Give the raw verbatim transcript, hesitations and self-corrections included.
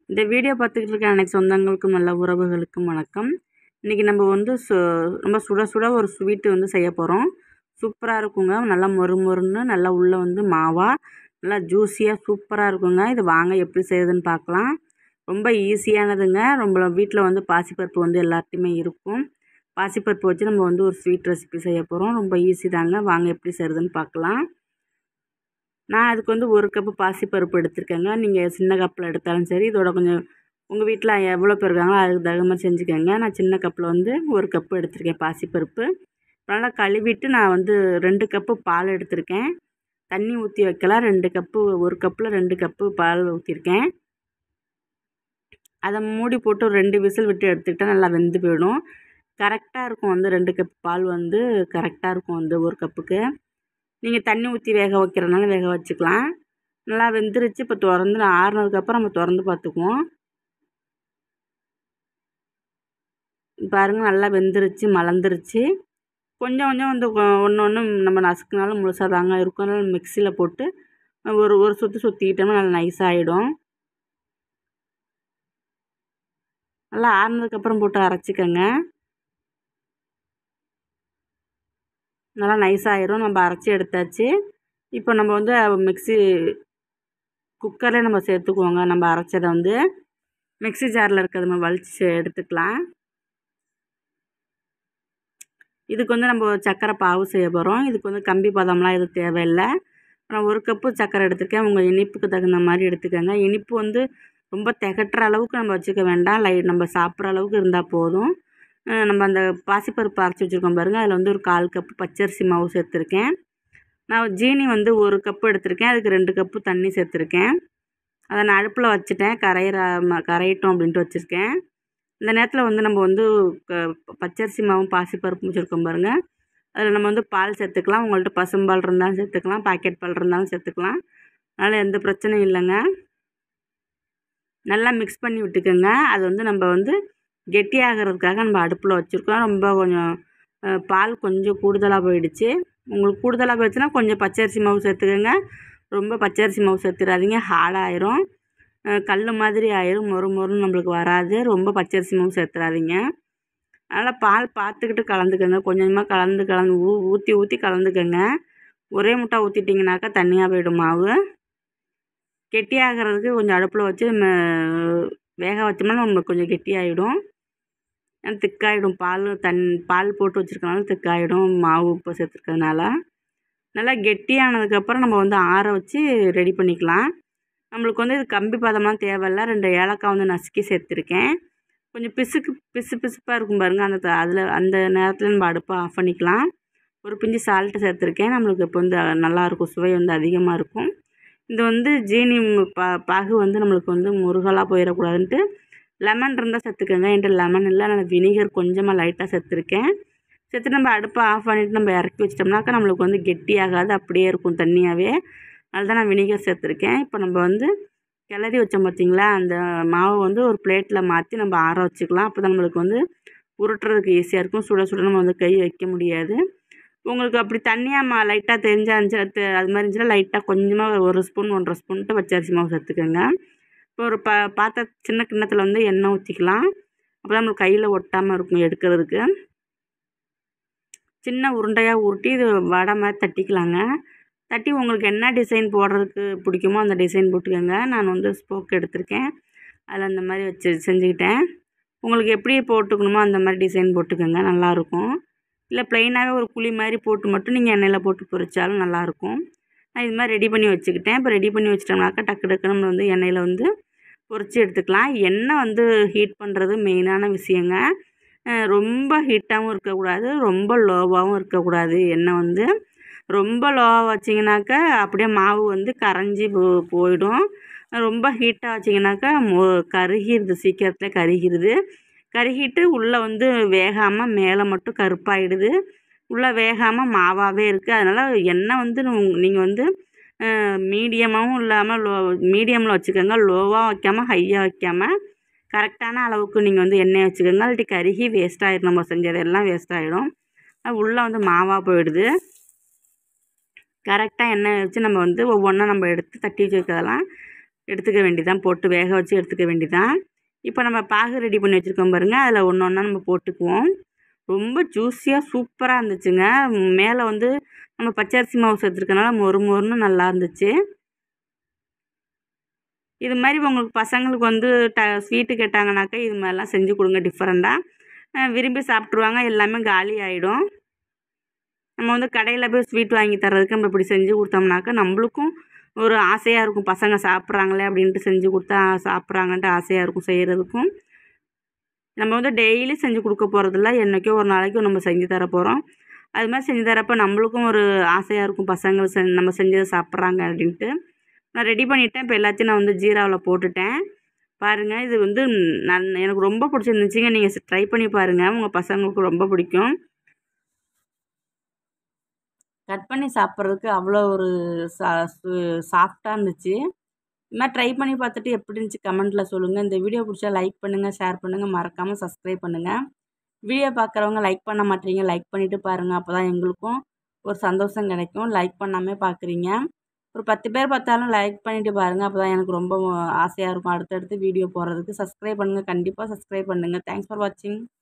இந்த வீடியோ பார்த்துக்கிட்டு இருக்க அனைத்து சொந்தங்களுக்கும் நல்ல உறவுகளுக்கும் வணக்கம். இன்றைக்கி நம்ம வந்து சு ரொம்ப சுட சுட ஒரு ஸ்வீட்டு வந்து செய்ய போகிறோம். சூப்பராக இருக்குங்க. நல்லா மொறு மொறுன்னு நல்லா உள்ளே வந்து மாவாக நல்லா ஜூஸியாக சூப்பராக இருக்குங்க. இது வாங்க எப்படி செய்யுதுன்னு பார்க்கலாம். ரொம்ப ஈஸியானதுங்க. ரொம்ப வீட்டில் வந்து பாசிப்பருப்பு வந்து எல்லாத்தையுமே இருக்கும். பாசிப்பருப்பு வச்சு நம்ம வந்து ஒரு ஸ்வீட் ரெசிபி செய்ய போகிறோம். ரொம்ப ஈஸி தாங்க. வாங்க எப்படி செய்யுதுன்னு பார்க்கலாம். நான் அதுக்கு வந்து ஒரு கப்பு பாசிப்பருப்பு எடுத்துருக்கேங்க. நீங்கள் சின்ன கப்பில் எடுத்தாலும் சரி, இதோட கொஞ்சம் உங்கள் வீட்டில் எவ்வளோ பேர் இருக்காங்களோ அதுக்கு தகுந்த மாதிரி செஞ்சுக்கோங்க. நான் சின்ன கப்பில் வந்து ஒரு கப்பு எடுத்திருக்கேன் பாசிப்பருப்பு. நல்லா கழுவிட்டு நான் வந்து ரெண்டு கப்பு பால் எடுத்திருக்கேன். தண்ணி ஊற்றி வைக்கலாம். ரெண்டு கப்பு ஒரு கப்பில் ரெண்டு கப்பு பால் ஊற்றிருக்கேன். அதை மூடி போட்டு ஒரு ரெண்டு விசில் விட்டு எடுத்துக்கிட்டால் நல்லா வெந்து போயிடும். கரெக்டாக இருக்கும் வந்து ரெண்டு கப் பால் வந்து கரெக்டாக இருக்கும் வந்து ஒரு கப்புக்கு. நீங்கள் தண்ணி ஊற்றி வேக வைக்கிறதுனால வேக வச்சுக்கலாம். நல்லா வெந்துருச்சு. இப்போ திறந்து ஆறுனதுக்கப்புறம் நம்ம திறந்து பார்த்துக்குவோம். பாருங்கள், நல்லா வெந்துருச்சு, மலர்ந்துருச்சு. கொஞ்சம் கொஞ்சம் வந்து ஒன்று ஒன்று நம்ம நசுக்குனாலும் முழுசாக தாங்க இருக்கும். அதனால் மிக்சியில் போட்டு ஒரு ஒரு சுற்றி சுற்றிக்கிட்டோம்னா நல்லா நைஸாகிடும். நல்லா ஆறுனதுக்கப்புறம் போட்டு அரைச்சிக்கோங்க. நல்லா நைஸாகிடும். நம்ம அரைச்சி எடுத்தாச்சு. இப்போ நம்ம வந்து மிக்சி குக்கரில் நம்ம சேர்த்துக்குவோங்க. நம்ம அரைச்சதை வந்து மிக்சி ஜாரில் இருக்கிறத நம்ம வலிச்சு எடுத்துக்கலாம். இதுக்கு வந்து நம்ம சர்க்கரை பாவு செய்ய போகிறோம். இதுக்கு வந்து கம்பி பதம்லாம் எதுவும் தேவையில்லை. நான் ஒரு கப்பு சர்க்கரை எடுத்துருக்கேன். உங்கள் இனிப்புக்கு தகுந்த மாதிரி எடுத்துக்கோங்க. இனிப்பு வந்து ரொம்ப திகட்டுற அளவுக்கு நம்ம வச்சுக்க வேண்டாம். லை நம்ம சாப்பிட்ற அளவுக்கு இருந்தால் போதும். நம்ம அந்த பாசிப்பருப்பு அரைச்சி வச்சுருக்கோம் பாருங்கள். அதில் வந்து ஒரு கால் கப்பு பச்சரிசி மாவு சேர்த்துருக்கேன். நான் ஜீனி வந்து ஒரு கப்பு எடுத்திருக்கேன். அதுக்கு ரெண்டு கப்பு தண்ணி சேர்த்துருக்கேன். அதை நான் அடுப்பில் வச்சுட்டேன். கரையிற கரையிட்டோம் அப்படின்ட்டு வச்சுருக்கேன். இந்த நேரத்தில் வந்து நம்ம வந்து க பச்சரிசி மாவும் பாசிப்பருப்பும் வச்சுருக்கோம் பாருங்கள். அதில் நம்ம வந்து பால் சேர்த்துக்கலாம். உங்கள்கிட்ட பசும்பால் இருந்தாலும் சேர்த்துக்கலாம், பாக்கெட் பால் இருந்தாலும் சேர்த்துக்கலாம். அதனால் எந்த பிரச்சனையும் இல்லைங்க. நல்லா மிக்ஸ் பண்ணி விட்டுக்கோங்க. அது வந்து நம்ம வந்து கெட்டியாகிறதுக்காக நம்ம அடுப்பில் வச்சுருக்கோம். ரொம்ப கொஞ்சம் பால் கொஞ்சம் கூடுதலாக போயிடுச்சு. உங்களுக்கு கூடுதலாக போயிடுச்சுன்னா கொஞ்சம் பச்சரிசி மாவு சேர்த்துக்கோங்க. ரொம்ப பச்சரிசி மாவு சேர்த்துடாதீங்க, ஹார்டாயிரும், கல் மாதிரி ஆயிரும், மொறு மொறுன்னு நம்மளுக்கு வராது. ரொம்ப பச்சரிசி மாவு சேர்த்துடாதீங்க. அதனால் பால் பார்த்துக்கிட்டு கலந்துக்கோங்க. கொஞ்சமாக கலந்து கலந்து ஊ ஊற்றி ஊற்றி கலந்துக்கோங்க. ஒரே முட்டை ஊற்றிட்டிங்கனாக்கா தண்ணியாக போயிடும் மாவு. கெட்டியாகிறதுக்கு கொஞ்சம் அடுப்பில் வச்சு வேக வச்சோம்னா நம்மளுக்கு கொஞ்சம் கெட்டியாகிடும். திக்காயிடும். பால் தன் பால் போட்டு வச்சுருக்கனால திக்காயிடும், மாவு உப்பு சேர்த்துருக்கிறதுனால. நல்லா கெட்டியானதுக்கப்புறம் நம்ம வந்து ஆற வச்சு ரெடி பண்ணிக்கலாம். நம்மளுக்கு வந்து இது கம்பி பதம்லாம் தேவையில்லை. ரெண்டு ஏலக்காய் வந்து நசுக்கி சேர்த்துருக்கேன். கொஞ்சம் பிசுக்கு பிசு பிசுப்பாக இருக்கும் பாருங்கள். அந்த அதில் அந்த நேரத்தில் நம்ம அடுப்பை ஆஃப் பண்ணிக்கலாம். ஒரு பிஞ்சு சால்ட்டு சேர்த்துருக்கேன். நம்மளுக்கு இப்போ வந்து நல்லாயிருக்கும், சுவை வந்து அதிகமாக இருக்கும். இது வந்து ஜீனி பா பாகு வந்து நம்மளுக்கு வந்து முருகலாக போயிடக்கூடாதுன்ட்டு லெமன் இருந்தால் சேர்த்துக்கோங்க. என்கிட்ட லெமன் இல்லை, நான் வினிகர் கொஞ்சமாக லைட்டாக சேர்த்துருக்கேன். சேர்த்து நம்ம அடுப்பை ஆஃப் பண்ணிவிட்டு நம்ம இறக்கி வச்சிட்டோம்னாக்கா நம்மளுக்கு வந்து கெட்டியாகாது, அப்படியே இருக்கும் தண்ணியாகவே. அதுதான் நான் வினிகர் சேர்த்துருக்கேன். இப்போ நம்ம வந்து கிளறி வச்சோம் பார்த்திங்களா, அந்த மாவை வந்து ஒரு பிளேட்டில் மாற்றி நம்ம ஆற வச்சுக்கலாம். அப்போ தான் நம்மளுக்கு வந்து உருட்டுறதுக்கு ஈஸியாக இருக்கும். சுட சுட நம்ம வந்து கை வைக்க முடியாது. உங்களுக்கு அப்படி தண்ணியாக மா லைட்டாக தெரிஞ்சா இருந்துச்சு அது மாதிரி இருந்துச்சுன்னா லைட்டாக கொஞ்சமாக ஒரு ஸ்பூன் ஒன்றரை ஸ்பூன்ட்டு பச்சரிசி மாவு சேர்த்துக்கோங்க. இப்போ ஒரு ப பாத்திர சின்ன கிண்ணத்தில் வந்து எண்ணெய் ஊற்றிக்கலாம். அப்போ தான் நம்மளுக்கு கையில் ஒட்டாமல் இருக்கும் எடுக்கிறதுக்கு. சின்ன உருண்டையாக உருட்டி இது வடை மாதிரி தட்டிக்கலாங்க. தட்டி உங்களுக்கு என்ன டிசைன் போடுறதுக்கு பிடிக்குமோ அந்த டிசைன் போட்டுக்கோங்க. நான் வந்து ஸ்போக் எடுத்திருக்கேன். அதில் அந்த மாதிரி வச்சு செஞ்சுக்கிட்டேன். உங்களுக்கு எப்படி போட்டுக்கணுமோ அந்த மாதிரி டிசைன் போட்டுக்கோங்க, நல்லாயிருக்கும். இல்லை ப்ளைனாகவே ஒரு குழி மாதிரி போட்டு மட்டும் நீங்கள் எண்ணெயில் போட்டு பொரிச்சாலும் நல்லாயிருக்கும். நான் இது மாதிரி ரெடி பண்ணி வச்சுக்கிட்டேன். இப்போ ரெடி பண்ணி வச்சிட்டோம்னாக்கா டக்கு டக்கு நம்ம வந்து எண்ணெயில் வந்து பொரித்து எடுத்துக்கலாம். எண்ணெய் வந்து ஹீட் பண்ணுறது மெயினான விஷயங்க. ரொம்ப ஹீட்டாகவும் இருக்கக்கூடாது, ரொம்ப லோவாகவும் இருக்கக்கூடாது. எண்ணெய் வந்து ரொம்ப லோவாக வச்சிங்கனாக்கா அப்படியே மாவு வந்து கரைஞ்சி போ போயிடும். ரொம்ப ஹீட்டாக வச்சிங்கனாக்கா மொ கருகிடுது, சீக்கிரத்தில் கருகிடுது. கருகிட்டு உள்ளே வந்து வேகாமல் மேலே மட்டும் கருப்பாயிடுது, உள்ளே வேகாமல் மாவாகவே இருக்குது. அதனால் எண்ணெய் வந்து நீங்கள் வந்து மீடியமாகவும் இல்லாமல் லோ மீடியமில் வச்சுக்கோங்க. லோவாக வைக்காமல் ஹையாக வைக்காமல் கரெக்டான அளவுக்கு நீங்கள் வந்து எண்ணெய் வச்சுக்கோங்க. இல்லாட்டி கருகி வேஸ்ட் ஆகிடும், நம்ம செஞ்சது எல்லாம் வேஸ்ட் ஆகிடும். உள்ளே வந்து மாவாக போயிடுது. கரெக்டாக எண்ணெய் வச்சு நம்ம வந்து ஒவ்வொன்றா நம்ம எடுத்து தட்டி வச்சுருக்கிறதெல்லாம் எடுத்துக்க வேண்டியதான், போட்டு வேக வச்சு எடுத்துக்க வேண்டியதான். இப்போ நம்ம பாகு ரெடி பண்ணி வச்சுருக்கோம் பாருங்கள், அதில் ஒன்று ஒன்றா நம்ம போட்டுக்குவோம். ரொம்ப ஜூஸியாக சூப்பராக இருந்துச்சுங்க. மேலே வந்து நம்ம பச்சரிசி மாவு சேர்த்துருக்கனால மொறு மொறுன்னு நல்லா இருந்துச்சு. இது மாதிரி உங்களுக்கு பசங்களுக்கு வந்து ட ஸ்வீட்டு கேட்டாங்கனாக்கா இது மாதிரிலாம் செஞ்சு கொடுங்க டிஃப்ரெண்ட்டாக. விரும்பி சாப்பிட்ருவாங்க, எல்லாமே காலி ஆகிடும். நம்ம வந்து கடையில் போய் ஸ்வீட் வாங்கி தர்றதுக்கு நம்ம இப்படி செஞ்சு கொடுத்தோம்னாக்கா நம்மளுக்கும் ஒரு ஆசையாக இருக்கும், பசங்க சாப்பிட்றாங்களே அப்படின்ட்டு செஞ்சு கொடுத்தா சாப்பிட்றாங்கன்ட்டு ஆசையாக இருக்கும் செய்கிறதுக்கும். நம்ம வந்து டெய்லி செஞ்சு கொடுக்க போகிறதில்ல, என்றைக்கோ ஒரு நாளைக்கும் நம்ம செஞ்சு தர போகிறோம். அது மாதிரி செஞ்சு தரப்போ நம்மளுக்கும் ஒரு ஆசையாக இருக்கும், பசங்க செ நம்ம செஞ்சதை சாப்பிட்றாங்க அப்படின்ட்டு. நான் ரெடி பண்ணிவிட்டேன். இப்போ எல்லாத்தையும் நான் வந்து ஜீராவில் போட்டுட்டேன். பாருங்கள், இது வந்து நான் எனக்கு ரொம்ப பிடிச்சிருந்துச்சிங்க. நீங்கள் ட்ரை பண்ணி பாருங்கள், உங்கள் பசங்களுக்கு ரொம்ப பிடிக்கும். கட் பண்ணி சாப்பிட்றதுக்கு அவ்வளோ ஒரு சா சாஃப்டாக இருந்துச்சு. இது மாதிரி ட்ரை பண்ணி பார்த்துட்டு எப்படி இருந்துச்சு கமெண்ட்டில் சொல்லுங்கள். இந்த வீடியோ பிடிச்சா லைக் பண்ணுங்கள், ஷேர் பண்ணுங்கள், மறக்காமல் சப்ஸ்கிரைப் பண்ணுங்கள். வீடியோ பார்க்குறவங்க லைக் பண்ண மாட்டீங்க, லைக் பண்ணிவிட்டு பாருங்கள். அப்போ தான் எங்களுக்கும் ஒரு சந்தோஷம் கிடைக்கும். லைக் பண்ணாமல் பார்க்குறீங்க. ஒரு பத்து பேர் பார்த்தாலும் லைக் பண்ணிவிட்டு பாருங்கள். அப்போ தான் எனக்கு ரொம்ப ஆசையாக இருக்கும் அடுத்தடுத்து வீடியோ போடுறதுக்கு. சப்ஸ்கிரைப் பண்ணுங்கள், கண்டிப்பாக சப்ஸ்கிரைப் பண்ணுங்கள். தேங்க்ஸ் ஃபார் வாட்சிங்.